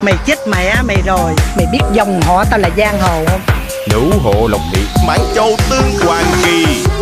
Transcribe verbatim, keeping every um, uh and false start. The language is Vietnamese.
Mày chết mẹ mày rồi. Mày biết dòng họ tao là giang hồ không? Nữ hộ Lộc Thị, Mãn Châu Tương Hoàng Kỳ.